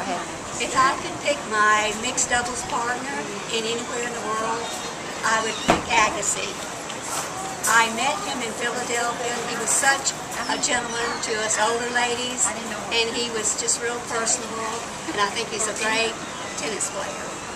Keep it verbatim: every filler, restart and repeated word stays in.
ahead. If I could pick my mixed doubles partner in anywhere in the world, I would pick Agassi. I met him in Philadelphia. He was such a gentleman to us older ladies, and he was just real personable, and I think he's a great tennis player.